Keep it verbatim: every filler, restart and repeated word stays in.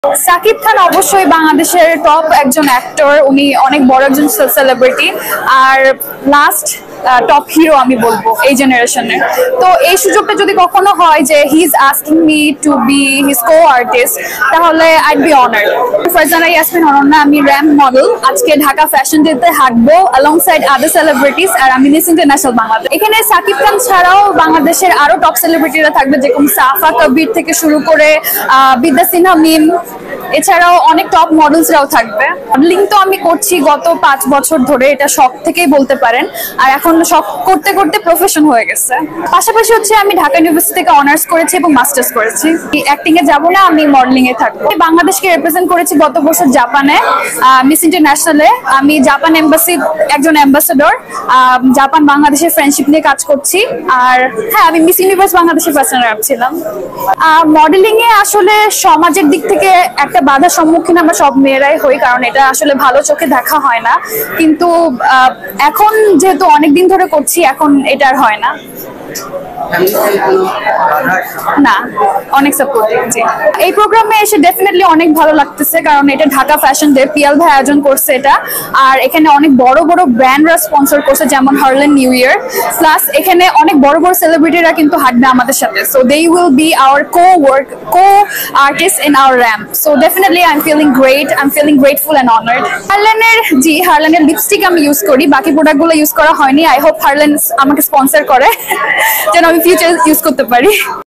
সাকিব খান অবশ্যই বাংলাদেশের টপ একজন অ্যাক্টর, উনি অনেক বড় একজন সেলিব্রিটি আর লাস্ট টপ হিরো আমি বলবো এই জেনারেশনের। তো এই সুযোগটা যদি কখনো হয় যে he is asking me to be his co artist, তাহলে I'd be honoured. Farzana Yasmin Ananya, আমি র্যাম্প মডেল। আজকে ঢাকা ফ্যাশন ডেতে হাঁটবো অ্যালংসাইড আদার সেলিব্রিটিস, আর আমি মিস ইন্টারন্যাশনাল বাংলাদেশ। এখানে সাকিব খান ছাড়াও বাংলাদেশের আরো টপ সেলিব্রিটিরা থাকবে, যেরকম সাফা কবির থেকে শুরু করে বিদ্যা সিনহা মিম, এছাড়াও অনেক টপ মডেলসরাও থাকবে। মডেলিং তো আমি করছি গত পাঁচ বছর ধরে, এটা শখ থেকেই বলতে পারেন, আর এখন শখ করতে করতে প্রফেশন হয়ে গেছে। পাশাপাশি হচ্ছে আমি ঢাকা ইউনিভার্সিটি থেকে অনার্স করেছি এবং মাস্টার্স করেছি। অ্যাক্টিং এ যাবো না, আমি মডেলিং এ থাকবো। বাংলাদেশকে রিপ্রেজেন্ট করেছি গত বছর জাপানে মিস ইন্টারন্যাশনালে। আমি জাপান এম্বাসি একজন অ্যাম্বাসেডর, জাপান বাংলাদেশের ফ্রেন্ডশিপ নিয়ে কাজ করছি। আর হ্যাঁ, আমি মিস ইউনিভার্স বাংলাদেশের ফার্স্ট রানার আপ ছিলাম। মডেলিং এ আসলে সমাজের দিক থেকে একটা বাধার সম্মুখীন আমরা সব মেয়েরাই হই, কারণ এটা আসলে ভালো চোখে দেখা হয় না। কিন্তু এখন যেহেতু অনেকদিন ধরে করছি, এখন এটা আর হয় না। না, অনেক সাপোর্টিভ। জি, এই প্রোগ্রামে এসে ডেফিনেটলি অনেক ভালো লাগতেছে, কারণ এটা ঢাকা ফ্যাশন ডে, পিয়াল ভাই আয়োজন করছে এটা। আর এখানে অনেক বড় বড় ব্র্যান্ডরা স্পন্সর করছে, যেমন হার্লেন নিউ ইয়ার। প্লাস এখানে অনেক বড় বড় সেলিব্রিটিরা কিন্তু হাঁটবে আমাদের সাথে। So they will be our co work co artist in our ramp. So definitely I am feeling great, I am feeling grateful and honoured. হার্লেনের জি হার্লেনের লিপস্টিক আমি ইউজ করি, বাকি প্রোডাক্টগুলো ইউজ করা হয়নি। আই হোপ হার্লেন আমাকে স্পন্সর করে যেন আমি ফিউচার ইউজ করতে পারি।